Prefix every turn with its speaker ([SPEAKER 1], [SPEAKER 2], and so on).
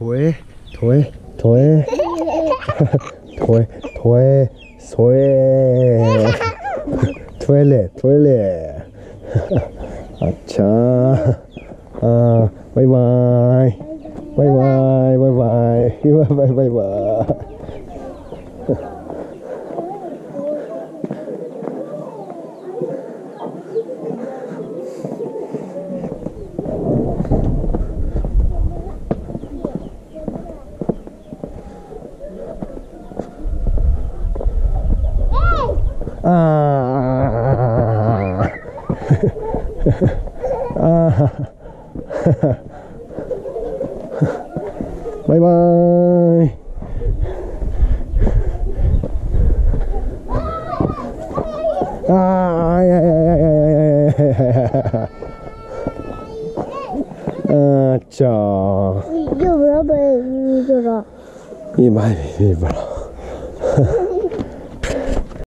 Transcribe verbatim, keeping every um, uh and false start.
[SPEAKER 1] 토에 토에 토에 토에 토에 소에 토일렛 토일렛 아차 아 바이바이 바이바이 바이바이 바이바이 바이바이 아, 아, 바이바이. 아, 야야야야야야야야야야. 아, 자.
[SPEAKER 2] 이게 뭐야, 이거라.
[SPEAKER 1] 이 말이 이거라.